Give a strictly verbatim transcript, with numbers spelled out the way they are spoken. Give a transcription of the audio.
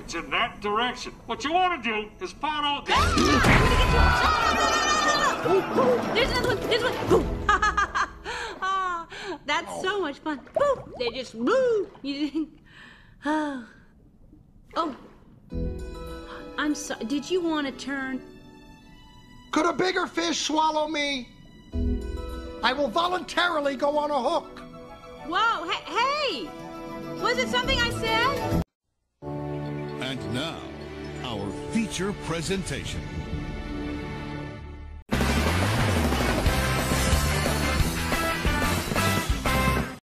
It's in that direction. What you want to do is follow... There's another one. There's one. Oh, that's so much fun. Woo. They just woo. Oh. Oh. I'm sorry. Did you want to turn? Could a bigger fish swallow me? I will voluntarily go on a hook. Whoa. Hey. Hey. Was it something I said? And now, our feature presentation.